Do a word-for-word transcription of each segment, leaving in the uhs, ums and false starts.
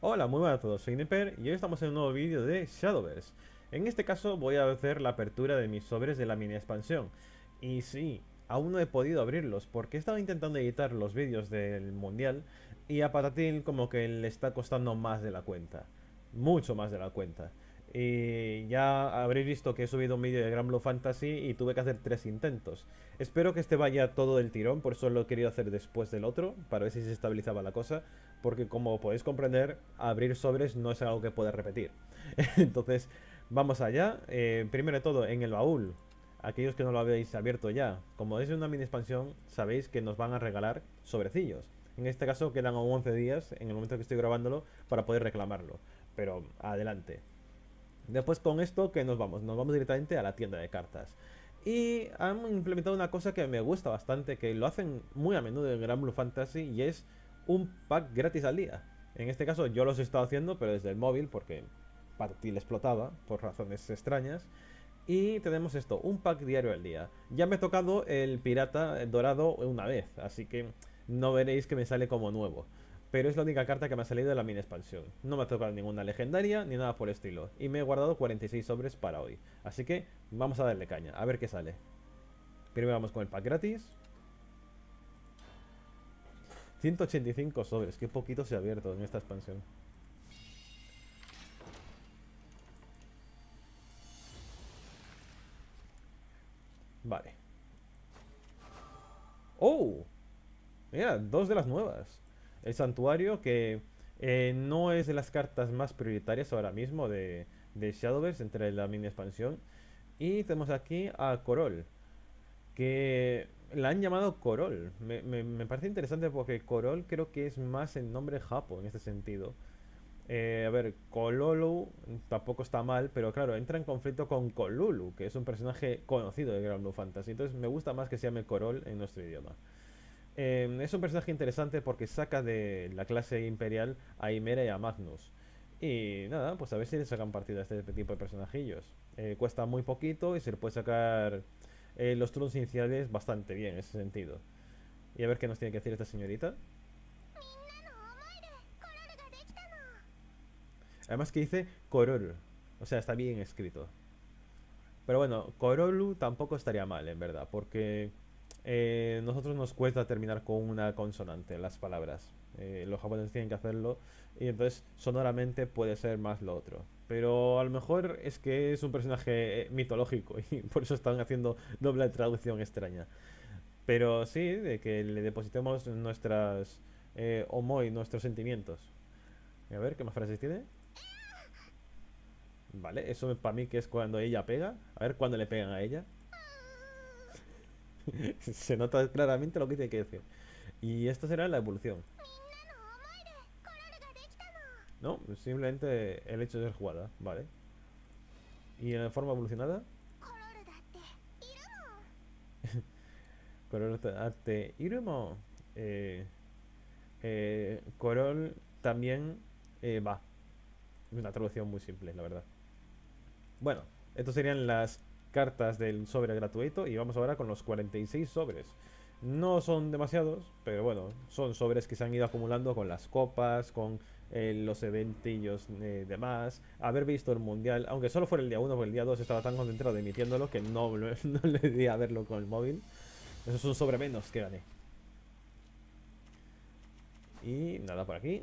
Hola, muy buenas a todos, soy Neper y hoy estamos en un nuevo vídeo de Shadowverse. En este caso voy a hacer la apertura de mis sobres de la mini expansión. Y sí, aún no he podido abrirlos porque he estado intentando editar los vídeos del mundial y a Patatil como que le está costando más de la cuenta. Mucho más de la cuenta. Y ya habréis visto que he subido un vídeo de Gran Blue Fantasy y tuve que hacer tres intentos. Espero que este vaya todo del tirón, por eso lo he querido hacer después del otro, para ver si se estabilizaba la cosa, porque como podéis comprender, abrir sobres no es algo que pueda repetir. Entonces, vamos allá. Eh, primero de todo, en el baúl, aquellos que no lo habéis abierto ya, como es una mini expansión, sabéis que nos van a regalar sobrecillos. En este caso quedan once días, en el momento que estoy grabándolo, para poder reclamarlo. Pero adelante. Después con esto, que nos vamos? Nos vamos directamente a la tienda de cartas. Y han implementado una cosa que me gusta bastante, que lo hacen muy a menudo en Gran Blue Fantasy, y es un pack gratis al día. En este caso yo los he estado haciendo, pero desde el móvil, porque Patatil explotaba, por razones extrañas. Y tenemos esto, un pack diario al día. Ya me he tocado el pirata dorado una vez, así que no veréis que me sale como nuevo. Pero es la única carta que me ha salido de la mini expansión. No me ha tocado ninguna legendaria ni nada por el estilo. Y me he guardado cuarenta y seis sobres para hoy. Así que vamos a darle caña, a ver qué sale. Primero vamos con el pack gratis. ciento ochenta y cinco sobres, qué poquito se ha abierto en esta expansión. Vale. ¡Oh! Mira, dos de las nuevas. El santuario que eh, no es de las cartas más prioritarias ahora mismo de, de Shadowverse entre la mini expansión. Y tenemos aquí a Korol, que la han llamado Korol. Me, me- me parece interesante porque Korol creo que es más el nombre japo en este sentido. Eh, a ver, Kololu tampoco está mal, pero claro, entra en conflicto con Kolulu, que es un personaje conocido de Grand Blue Fantasy. Entonces me gusta más que se llame Korol en nuestro idioma. Eh, es un personaje interesante porque saca de la clase imperial a Himera y a Magnus. Y nada, pues a ver si le sacan partido a este tipo de personajillos. Eh, cuesta muy poquito y se le puede sacar eh, los turnos iniciales bastante bien en ese sentido. Y a ver qué nos tiene que decir esta señorita. Además que dice Koror. O sea, está bien escrito. Pero bueno, Korolu tampoco estaría mal, en verdad, porque eh, nosotros nos cuesta terminar con una consonante en las palabras. Eh, los japoneses tienen que hacerlo y entonces sonoramente puede ser más lo otro. Pero a lo mejor es que es un personaje eh, mitológico y por eso están haciendo doble traducción extraña. Pero sí, de que le depositemos nuestras eh, omoi, nuestros sentimientos. A ver, ¿qué más frases tiene? Vale, eso para mí que es cuando ella pega. A ver cuándo le pegan a ella. Se nota claramente lo que tiene que decir. Y esta será la evolución. No, simplemente el hecho de ser jugada, vale. Y en forma evolucionada, Corol arte Irumo. Eh, eh, Corol también eh, va. Es una traducción muy simple, la verdad. Bueno, estos serían las cartas del sobre gratuito y vamos ahora con los cuarenta y seis sobres. No son demasiados, pero bueno, son sobres que se han ido acumulando con las copas, con eh, los eventillos eh, demás. Haber visto el mundial, aunque solo fuera el día uno, porque el día dos estaba tan concentrado de emitiéndolo que no, no le di a verlo con el móvil. Eso es un sobre menos que gané. Y nada por aquí.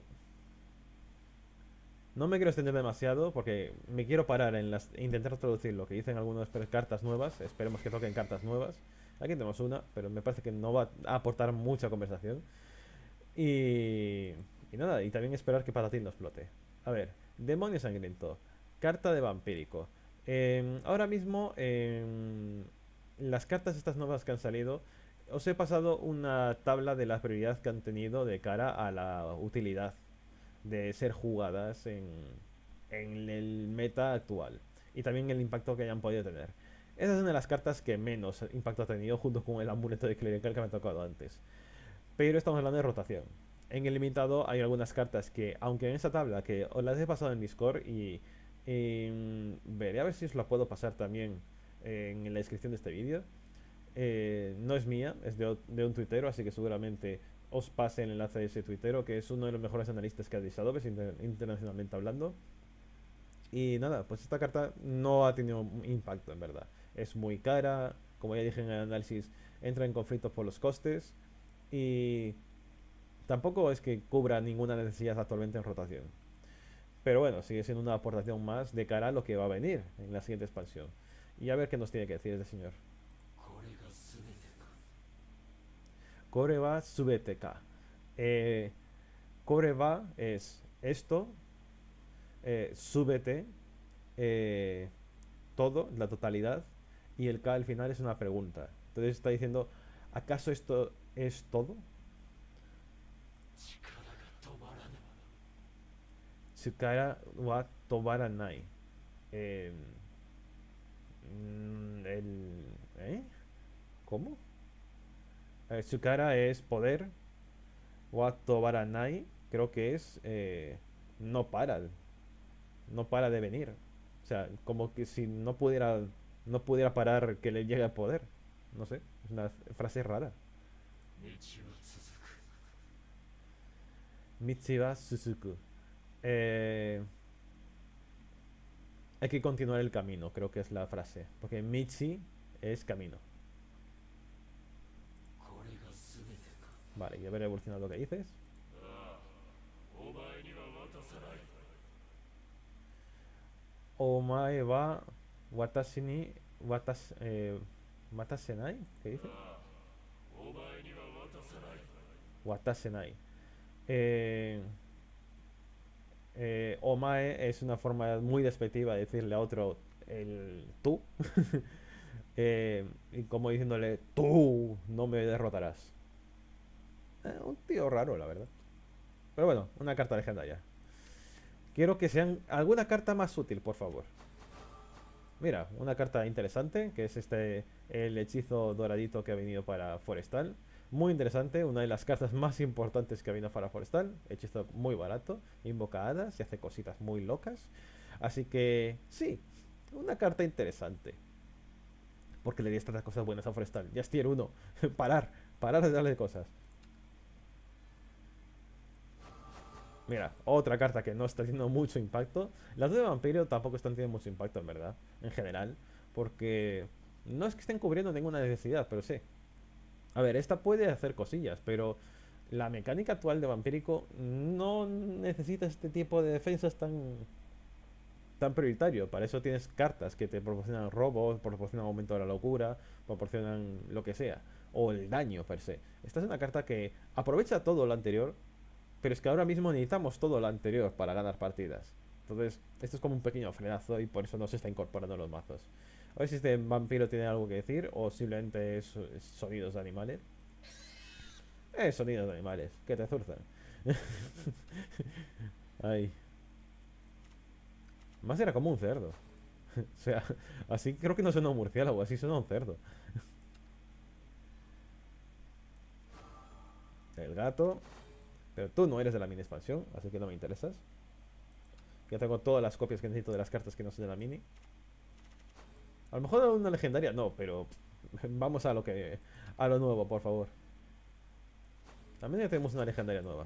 No me quiero extender demasiado porque me quiero parar en las, intentar traducir lo que dicen algunas cartas nuevas. Esperemos que toquen cartas nuevas. Aquí tenemos una, pero me parece que no va a aportar mucha conversación. Y, y nada, y también esperar que Patatín no explote. A ver, Demonio Sangriento. Carta de Vampírico. Eh, ahora mismo, eh, las cartas estas nuevas que han salido, os he pasado una tabla de la prioridad que han tenido de cara a la utilidad de ser jugadas en, en el meta actual. Y también el impacto que hayan podido tener. Esa es una de las cartas que menos impacto ha tenido junto con el amuleto de clerical que me ha tocado antes. Pero estamos hablando de rotación. En el limitado hay algunas cartas que, aunque en esa tabla que os las he pasado en Discord y, y mm, veré a ver si os la puedo pasar también en la descripción de este vídeo. Eh, no es mía, es de, de un tuitero, así que seguramente os pase el enlace de ese tuitero, que es uno de los mejores analistas que ha de Shadowverse inter internacionalmente hablando. Y nada, pues esta carta no ha tenido impacto en verdad. Es muy cara, como ya dije en el análisis, entra en conflictos por los costes y tampoco es que cubra ninguna necesidad actualmente en rotación. Pero bueno, sigue siendo una aportación más de cara a lo que va a venir en la siguiente expansión. Y a ver qué nos tiene que decir este señor. Koreva Subeteka. Eh, Koreva es esto, eh, súbete, eh, todo, la totalidad, y el K al final es una pregunta. Entonces está diciendo, ¿acaso esto es todo? Tsukara wa tobaranai. Eh, mm, el, ¿eh? ¿Cómo? Eh, Tsukara es poder, wa tobaranai creo que es eh, no para, no para de venir. O sea, como que si no pudiera, no pudiera parar que le llegue al poder. No sé, es una frase rara. Michiwa Suzuku. Eh, hay que continuar el camino, creo que es la frase. Porque Michi es camino. Vale, y a ver evolucionado lo que dices. Omae wa watashi ni watas, eh, watasenai, ¿qué dice? Watasenai. Eh, eh, omae es una forma muy despectiva de decirle a otro el tú. Eh, y como diciéndole, tú no me derrotarás. Eh, un tío raro, la verdad. Pero bueno, una carta legendaria. Quiero que sean alguna carta más útil, por favor. Mira, una carta interesante, que es este, el hechizo doradito que ha venido para Forestal. Muy interesante, una de las cartas más importantes que ha venido para Forestal. Hechizo muy barato, invoca hadas y hace cositas muy locas. Así que, sí, una carta interesante. Porque le di estas cosas buenas a Forestal. Ya es tier uno. Parar, parar de darle cosas. Mira, otra carta que no está teniendo mucho impacto. Las de vampiro tampoco están teniendo mucho impacto, en verdad, en general. Porque no es que estén cubriendo ninguna necesidad, pero sí. A ver, esta puede hacer cosillas, pero la mecánica actual de vampírico no necesita este tipo de defensas tan, tan prioritario. Para eso tienes cartas que te proporcionan robos, proporcionan aumento de la locura, proporcionan lo que sea. O el daño per se. Esta es una carta que aprovecha todo lo anterior, pero es que ahora mismo necesitamos todo lo anterior para ganar partidas. Entonces, esto es como un pequeño frenazo y por eso no se está incorporando en los mazos. A ver si este vampiro tiene algo que decir o simplemente es, es sonidos de animales. Eh, sonidos de animales, que te zurzan. Ay. Más era como un cerdo. O sea, así creo que no suena un murciélago, así suena un cerdo. El gato. Pero tú no eres de la mini expansión, así que no me interesas. Ya tengo todas las copias que necesito de las cartas que no son de la mini. A lo mejor una legendaria, no, pero vamos a lo que a lo nuevo, por favor. También ya tenemos una legendaria nueva.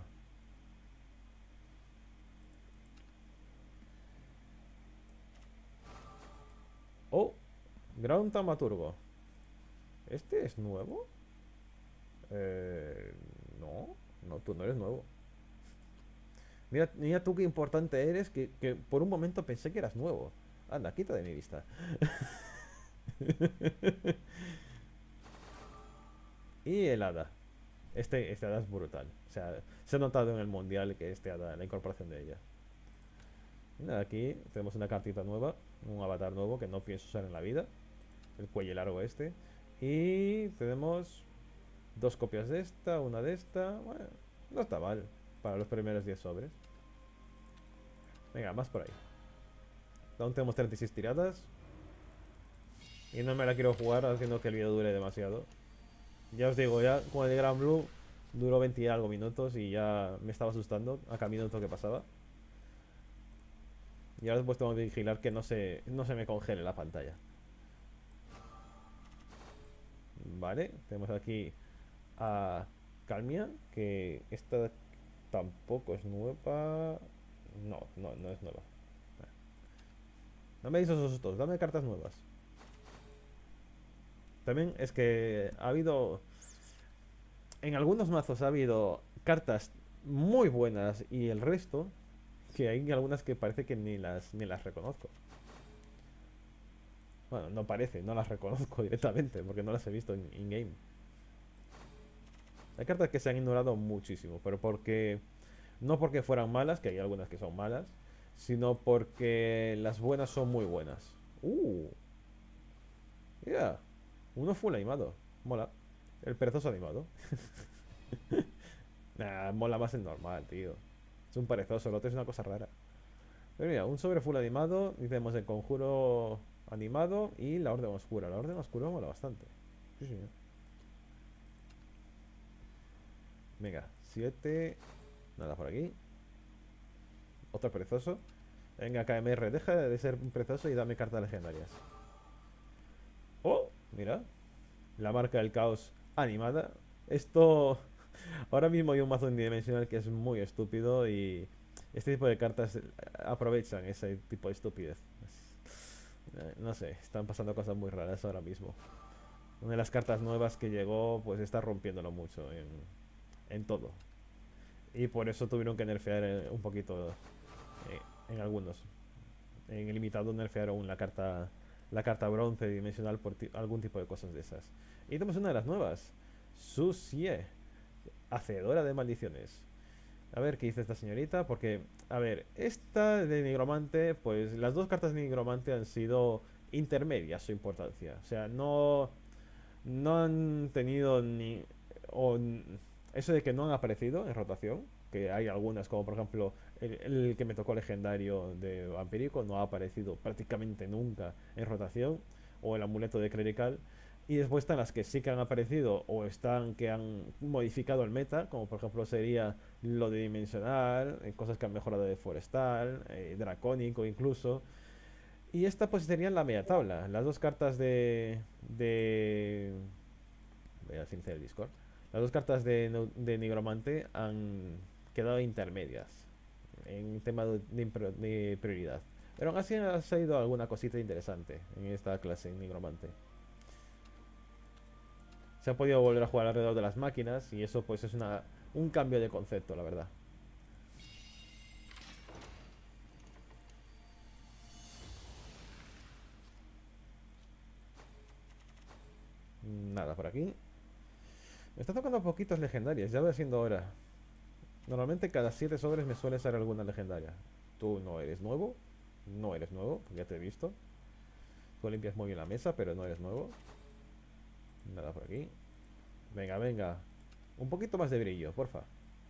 Oh, Ground Tamaturgo. ¿Este es nuevo? Eh, no, no, tú no eres nuevo. Mira, mira tú qué importante eres, que, que por un momento pensé que eras nuevo. Anda, quita de mi vista. Y el hada. Este, este hada es brutal. O sea, se ha notado en el mundial que este hada, la incorporación de ella. Mira, aquí tenemos una cartita nueva, un avatar nuevo que no pienso usar en la vida. El cuello largo este. Y tenemos dos copias de esta, una de esta. Bueno, no está mal para los primeros diez sobres. Venga, más por ahí. Aún tenemos treinta y seis tiradas. Y no me la quiero jugar haciendo que el vídeo dure demasiado. Ya os digo, ya con el Gran Blue duró veinte y algo minutos y ya me estaba asustando a cada minuto que pasaba. Y ahora después tengo que vigilar que no se, no se me congele la pantalla. Vale, tenemos aquí a Calmia, que esta tampoco es nueva. No, no, no es nueva. No me esos sustos, dame cartas nuevas. También es que ha habido... En algunos mazos ha habido cartas muy buenas y el resto, que hay algunas que parece que ni las, ni las reconozco. Bueno, no parece, no las reconozco directamente porque no las he visto en in-game. Hay cartas que se han ignorado muchísimo, pero porque... No porque fueran malas, que hay algunas que son malas, sino porque las buenas son muy buenas. Uh, mira, uno full animado. Mola. El perezoso animado. Nah, mola más el normal, tío. Es un perezoso, el otro es una cosa rara. Pero mira, un sobre full animado. Y tenemos el conjuro animado y la orden oscura. La orden oscura mola bastante. Sí, sí. Venga, siete. Nada por aquí. Otro perezoso. Venga, K M R, deja de ser un perezoso y dame cartas legendarias. Oh, mira. La marca del caos animada. Esto... Ahora mismo hay un mazo unidimensional que es muy estúpido y este tipo de cartas aprovechan ese tipo de estupidez. No sé, están pasando cosas muy raras ahora mismo. Una de las cartas nuevas que llegó pues está rompiéndolo mucho en, en todo. Y por eso tuvieron que nerfear eh, un poquito eh, en algunos. En el limitado nerfearon la carta la carta bronce dimensional por ti algún tipo de cosas de esas. Y tenemos una de las nuevas. Susie, hacedora de maldiciones. A ver qué dice esta señorita, porque, a ver, esta de nigromante, pues las dos cartas de nigromante han sido intermedias su importancia. O sea, no, no han tenido ni... O, eso de que no han aparecido en rotación, que hay algunas, como por ejemplo el, el que me tocó legendario de Vampírico, no ha aparecido prácticamente nunca en rotación, o el amuleto de Clerical. Y después están las que sí que han aparecido o están que han modificado el meta, como por ejemplo sería lo de Dimensional, eh, cosas que han mejorado de Forestal, eh, Dracónico incluso. Y esta pues sería la media tabla. Las dos cartas de... de voy a silenciar el Discord. Las dos cartas de, de Nigromante han quedado intermedias en tema de, de prioridad. Pero aún así ha salido alguna cosita interesante en esta clase en Nigromante. Se ha podido volver a jugar alrededor de las máquinas y eso pues es una, un cambio de concepto, la verdad. Nada por aquí. Me está tocando poquitas legendarias, ya va siendo hora. Normalmente cada siete sobres me suele ser alguna legendaria. Tú no eres nuevo. No eres nuevo, porque ya te he visto. Tú limpias muy bien la mesa, pero no eres nuevo. Nada por aquí. Venga, venga. Un poquito más de brillo, porfa.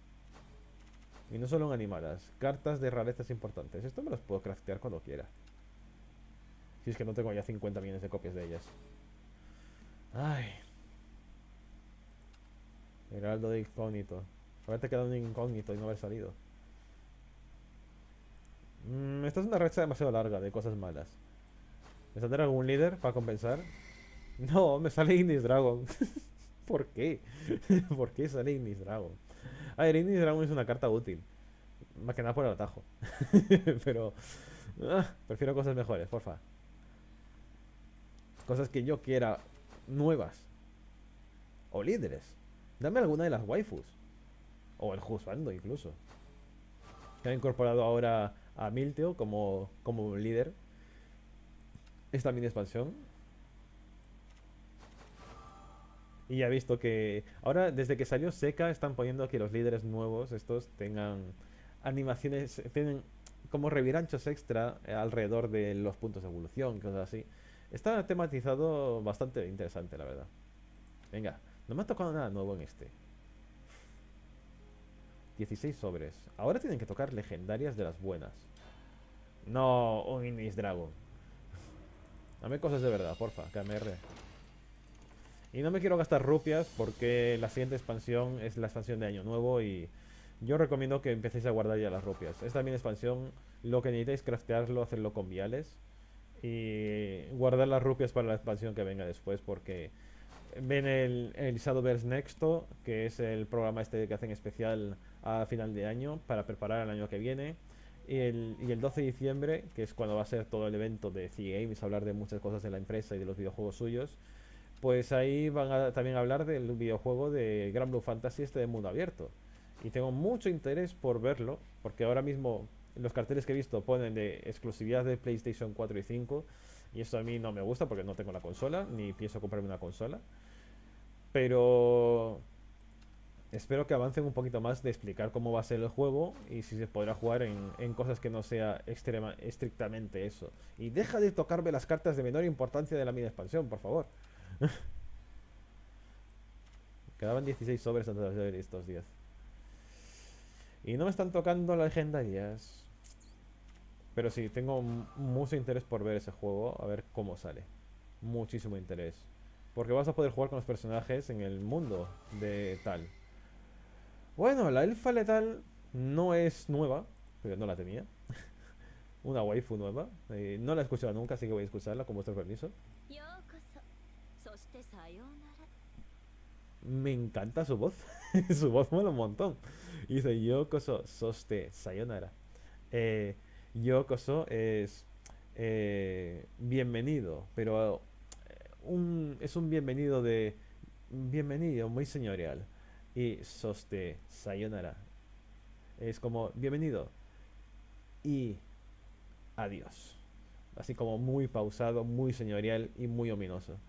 Y no solo en animadas. Cartas de rarezas importantes. Esto me las puedo craftear cuando quiera. Si es que no tengo ya cincuenta millones de copias de ellas. Ay. Heraldo de incógnito. Haberte quedado un incógnito y no haber salido. Mm, esta es una racha demasiado larga de cosas malas. ¿Me saldrá algún líder para compensar? No, me sale Ignis Dragon. ¿Por qué? ¿Por qué sale Ignis Dragon? A ver, Ignis Dragon es una carta útil. Más que nada por el atajo. Pero... ah, prefiero cosas mejores, porfa. Cosas que yo quiera nuevas. O líderes. Dame alguna de las waifus. O el Husbando incluso. Que han incorporado ahora a Milteo como, como líder. Esta mini expansión. Y ya he visto que ahora desde que salió Seca están poniendo que los líderes nuevos estos tengan animaciones, tienen como reviranchos extra alrededor de los puntos de evolución, cosas así. Está tematizado bastante interesante, la verdad. Venga, no me ha tocado nada nuevo en este. dieciséis sobres. Ahora tienen que tocar legendarias de las buenas. No, un Ignis Dragon. Dame cosas de verdad, porfa, K M R. Y no me quiero gastar rupias porque la siguiente expansión es la expansión de Año Nuevo y yo recomiendo que empecéis a guardar ya las rupias. Esta mini expansión, lo que necesitáis craftearlo, hacerlo con viales y guardar las rupias para la expansión que venga después porque ven el, el Shadowverse Nexto, que es el programa este que hacen especial a final de año para preparar el año que viene. Y el, y el doce de diciembre, que es cuando va a ser todo el evento de C Games, hablar de muchas cosas de la empresa y de los videojuegos suyos. Pues ahí van a también a hablar del videojuego de Gran Blue Fantasy este de mundo abierto. Y tengo mucho interés por verlo, porque ahora mismo los carteles que he visto ponen de exclusividad de PlayStation cuatro y cinco. Y eso a mí no me gusta porque no tengo la consola, ni pienso comprarme una consola. Pero espero que avancen un poquito más de explicar cómo va a ser el juego y si se podrá jugar en, en cosas que no sea extrema, estrictamente eso. Y deja de tocarme las cartas de menor importancia de la mini expansión, por favor. Quedaban dieciséis sobres antes de hacer estos diez. Y no me están tocando las legendarias. Pero sí, tengo mucho interés por ver ese juego, a ver cómo sale. Muchísimo interés. Porque vas a poder jugar con los personajes en el mundo de tal. Bueno, la elfa letal no es nueva, pero no la tenía. Una waifu nueva. Eh, no la he escuchado nunca, así que voy a escucharla con vuestro permiso. Me encanta su voz. Su voz mola un montón. Y dice Yokoso Soste Sayonara. Eh, Yokoso es eh, bienvenido, pero eh, un, es un bienvenido de bienvenido, muy señorial. Y Soste Sayonara es como bienvenido y adiós. Así como muy pausado, muy señorial y muy ominoso.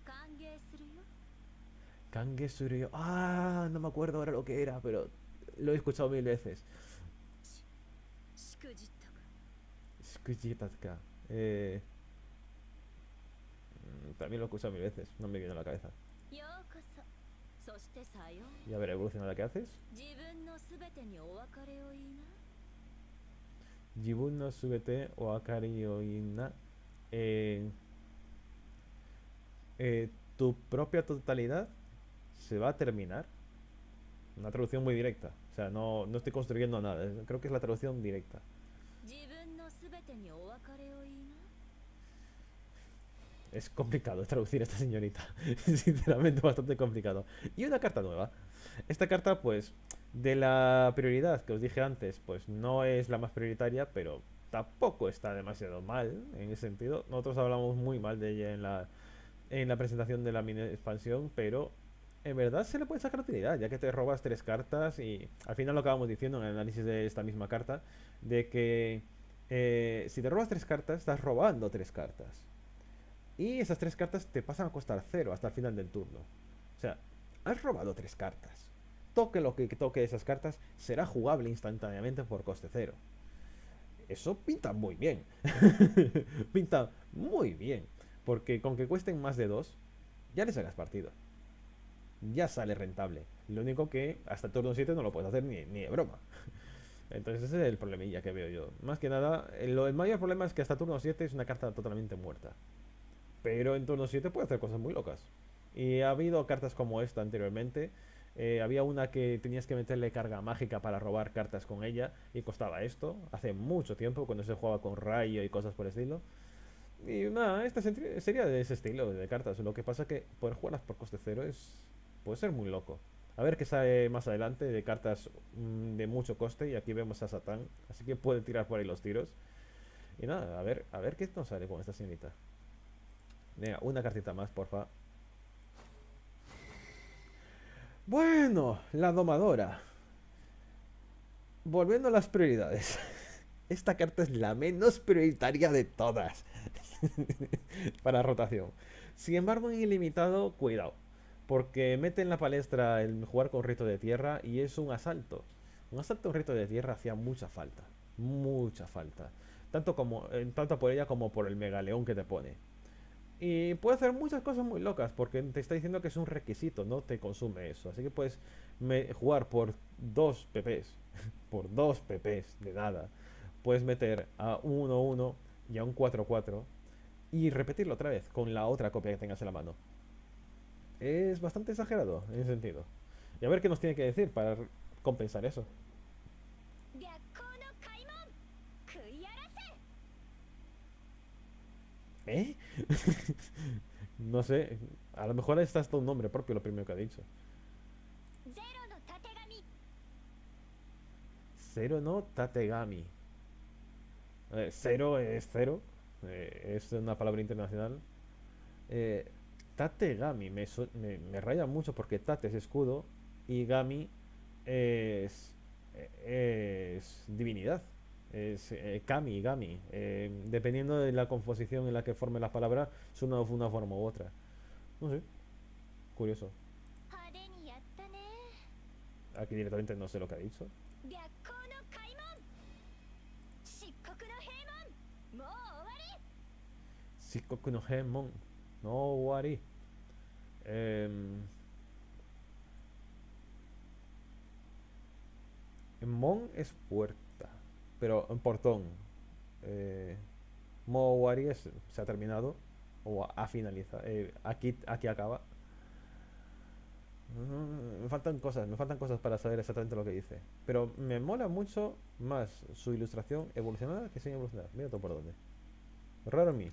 Kange Suryo. Ah, no me acuerdo ahora lo que era, pero lo he escuchado mil veces. Skujitaka. Eh, mm, también lo he escuchado mil veces, no me viene a la cabeza. Y a ver, evoluciona la que haces. Jibun no subete o akari o ina. Eh, eh, tu propia totalidad se va a terminar. Una traducción muy directa. O sea, no, no estoy construyendo nada. Creo que es la traducción directa. Es complicado traducir a esta señorita. Sinceramente, bastante complicado. Y una carta nueva. Esta carta, pues, de la prioridad que os dije antes, pues no es la más prioritaria, pero tampoco está demasiado mal en ese sentido. Nosotros hablamos muy mal de ella en la, en la presentación de la mini expansión, pero en verdad se le puede sacar utilidad, ya que te robas tres cartas y al final lo acabamos diciendo en el análisis de esta misma carta, de que eh, si te robas tres cartas, estás robando tres cartas. Y esas tres cartas te pasan a costar cero hasta el final del turno. O sea, has robado tres cartas. Toque lo que toque esas cartas, será jugable instantáneamente por coste cero. Eso pinta muy bien. Pinta muy bien. Porque con que cuesten más de dos, ya le sacas partido. Ya sale rentable. Lo único que hasta el turno siete no lo puedes hacer ni, ni de broma. Entonces ese es el problemilla que veo yo. Más que nada, el, el mayor problema es que hasta turno siete es una carta totalmente muerta. Pero en turno siete puede hacer cosas muy locas. Y ha habido cartas como esta anteriormente. Eh, había una que tenías que meterle carga mágica para robar cartas con ella y costaba esto. Hace mucho tiempo, cuando se jugaba con rayo y cosas por el estilo. Y nada, esta sería de ese estilo de cartas. Lo que pasa es que poder jugarlas por coste cero es puede ser muy loco. A ver qué sale más adelante de cartas mmm, de mucho coste. Y aquí vemos a Satán. Así que puede tirar por ahí los tiros. Y nada, a ver, a ver qué nos sale con esta señorita. Venga, una cartita más, porfa. Bueno, la domadora. Volviendo a las prioridades. Esta carta es la menos prioritaria de todas. Para rotación. Sin embargo, en ilimitado, cuidado. Porque mete en la palestra el jugar con rito de tierra y es un asalto. Un asalto en rito de tierra hacía mucha falta. Mucha falta. Tanto, como, eh, tanto por ella como por el megaleón que te pone. Y puede hacer muchas cosas muy locas porque te está diciendo que es un requisito, no te consume eso. Así que puedes jugar por dos P Ps, por dos P Ps de nada. Puedes meter a un uno uno y a un cuatro cuatro y repetirlo otra vez con la otra copia que tengas en la mano. Es bastante exagerado en ese sentido. Y a ver qué nos tiene que decir para compensar eso. ¿Eh? No sé, a lo mejor está hasta un nombre propio lo primero que ha dicho. ゼロのたてがみ Cero no Tategami. Eh, cero es cero. Eh, es una palabra internacional. Eh, Tategami me, su- me, me raya mucho porque Tate es escudo y Gami es, es divinidad. Es eh, Kami, Gami. Eh, dependiendo de la composición en la que forme las palabras, suena de una forma u otra. No sé, curioso. 派手にやったね Aquí directamente no sé lo que ha dicho. 白光の開門漆黒の閉門もう終わり Shikoku no Hemon. No wari. Em, Mon es puerta, pero en portón. Eh, Mowari es- se ha terminado o ha finalizado. Eh, aquí, aquí acaba. Mm, Me faltan cosas, me faltan cosas para saber exactamente lo que dice. Pero me mola mucho más su ilustración evolucionada que sin evolucionar. Mira todo por dónde. Raro en mí.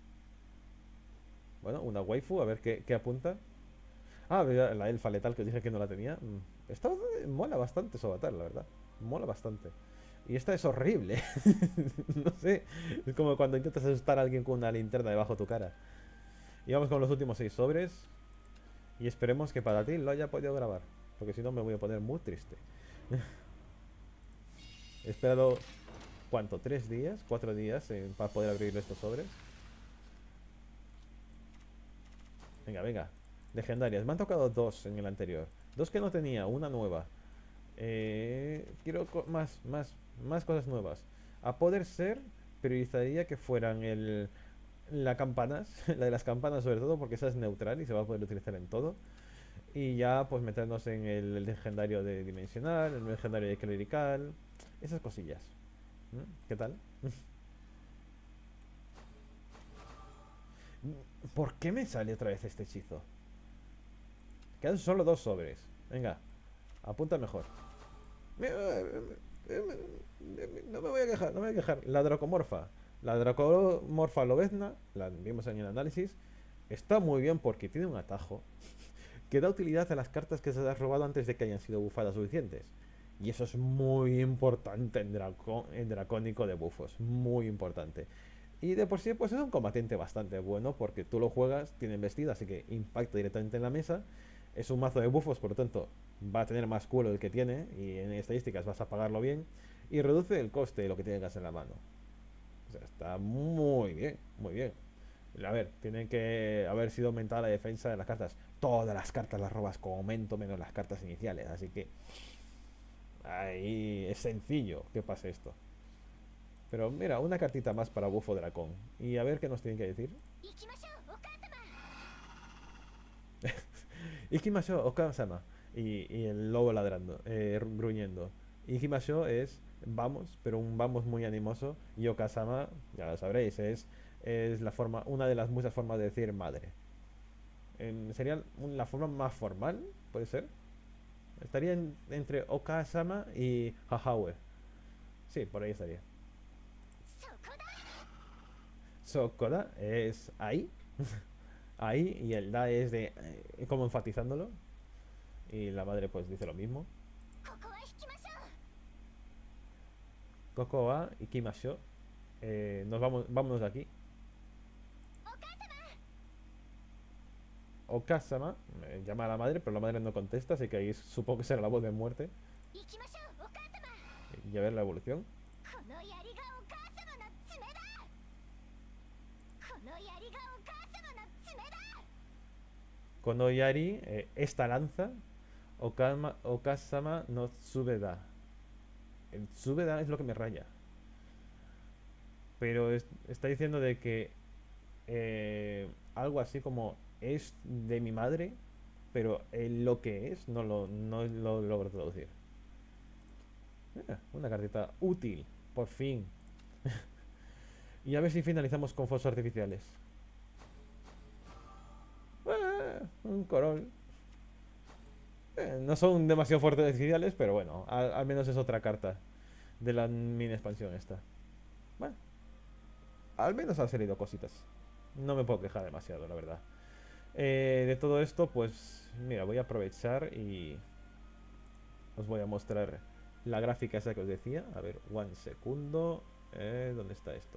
Bueno, una waifu, a ver qué, qué apunta. Ah, mira, la elfa letal que os dije que no la tenía. Mm, Esta eh, mola bastante su avatar, la verdad. Mola bastante. Y esta es horrible. No sé. Es como cuando intentas asustar a alguien con una linterna debajo de tu cara. Y vamos con los últimos seis sobres. Y esperemos que para ti lo haya podido grabar. Porque si no me voy a poner muy triste. He esperado, ¿cuánto? ¿Tres días? ¿Cuatro días eh, para poder abrir estos sobres? Venga, venga. Legendarias. Me han tocado dos en el anterior. Dos que no tenía, una nueva. Eh, quiero co- más, más, más cosas nuevas. A poder ser, priorizaría que fueran el, la campanas, la de las campanas sobre todo, porque esa es neutral y se va a poder utilizar en todo. Y ya pues meternos en el legendario de dimensional, el legendario de clerical, esas cosillas. ¿Mm? ¿Qué tal? ¿Por qué me sale otra vez este hechizo? Quedan solo dos sobres. Venga, apunta mejor. No me voy a quejar, no me voy a quejar. La Dracomorfa. La Dracomorfa Lobezna, la vimos en el análisis, está muy bien porque tiene un atajo que da utilidad a las cartas que se has robado antes de que hayan sido bufadas suficientes. Y eso es muy importante en, Draco en Dracónico de bufos. Muy importante. Y de por sí, pues es un combatiente bastante bueno porque tú lo juegas, tiene embestida, así que impacta directamente en la mesa. Es un mazo de bufos, por lo tanto, va a tener más culo del que tiene y en estadísticas vas a pagarlo bien. Y reduce el coste de lo que tengas en la mano. O sea, está muy bien, muy bien. A ver, tiene que haber sido aumentada la defensa de las cartas. Todas las cartas las robas con aumento menos las cartas iniciales. Así que ahí es sencillo que pase esto. Pero mira, una cartita más para Bufo Dracón. Y a ver qué nos tienen que decir. 行きましょうお母様 Ikimasho Okama-sama. Y, y el lobo ladrando, eh, gruñendo. Ikimasho es vamos, pero un vamos muy animoso. Y Okasama, ya lo sabréis, es, es la forma, una de las muchas formas de decir madre. Em, sería un- la forma más formal, puede ser. Estaría en- entre Okasama y Hahawe. Sí, por ahí estaría. そこだ Sokoda es ahí, ahí, y el da es de eh, como enfatizándolo. Y la madre pues dice lo mismo. ここは引きましょ Koko wa ikimasho. Eh, nos vamos, vámonos de aquí. うお母様 Okasama eh, llama a la madre, pero la madre no contesta, así que ahí supongo que será la voz de muerte. 行きましょうお母様 Y a ver la evolución. この槍がお母様の爪だこの槍がお母様の爪だ Konoyari, eh, esta lanza. Okama, Okasama no Tsubeda. El Tsubeda es lo que me raya. Pero es- está diciendo de que eh, algo así como es de mi madre, pero el lo que es no lo, no lo logro traducir. Mira, una cartita útil, por fin. Y a ver si finalizamos con fuegos artificiales. Eh, un corol. Eh, no son demasiado fuertes artificiales, pero bueno, al, al menos es otra carta de la mini expansión esta. Bueno, al menos ha salido cositas. No me puedo quejar demasiado, la verdad. Eh, de todo esto, pues mira, voy a aprovechar y os voy a mostrar la gráfica esa que os decía. A ver, un segundo. Eh, ¿dónde está esto?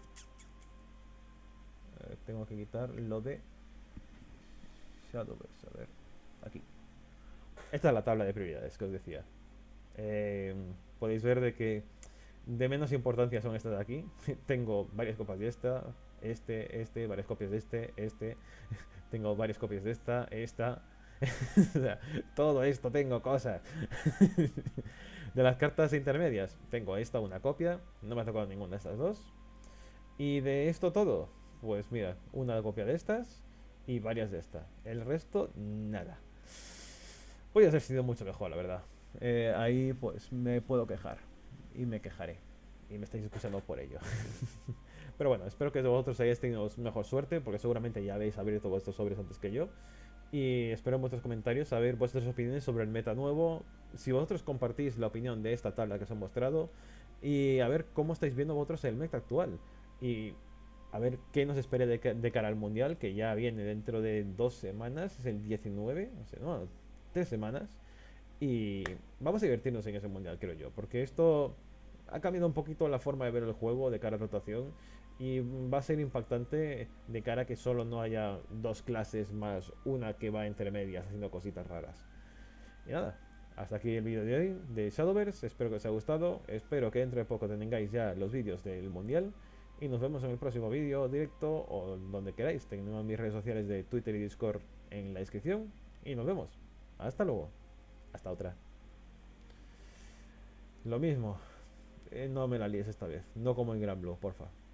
Eh, tengo que quitar lo de Shadowverse. A ver, aquí. Esta es la tabla de prioridades que os decía. Eh, podéis ver de que de menos importancia son estas de aquí. Tengo varias copias de esta, este, este, varias copias de este, este. Tengo varias copias de esta, esta. O sea, todo esto tengo cosas. De las cartas intermedias, tengo esta una copia, no me ha tocado ninguna de estas dos. Y de esto todo, pues mira, una copia de estas y varias de esta. El resto, nada. Podría haber sido mucho mejor, la verdad. Eh, ahí pues me puedo quejar. Y me quejaré. Y me estáis escuchando por ello. Pero bueno, espero que vosotros hayáis tenido mejor suerte, porque seguramente ya habéis abierto vuestros sobres antes que yo. Y espero en vuestros comentarios saber vuestras opiniones sobre el meta nuevo. Si vosotros compartís la opinión de esta tabla que os he mostrado. Y a ver cómo estáis viendo vosotros el meta actual. Y a ver qué nos espera de, de cara al mundial, que ya viene dentro de dos semanas. Es el diecinueve, o sea, no, tres semanas. Y vamos a divertirnos en ese mundial, creo yo. Porque esto ha cambiado un poquito la forma de ver el juego de cara a rotación. Y va a ser impactante de cara a que solo no haya dos clases más una que va entre medias haciendo cositas raras. Y nada, hasta aquí el vídeo de hoy de Shadowverse. Espero que os haya gustado. Espero que dentro de poco tengáis ya los vídeos del mundial. Y nos vemos en el próximo vídeo directo o donde queráis. Tengo mis redes sociales de Twitter y Discord en la descripción. Y nos vemos. Hasta luego. Hasta otra. Lo mismo. Eh, no me la líes esta vez. No como en Gran Blue, porfa.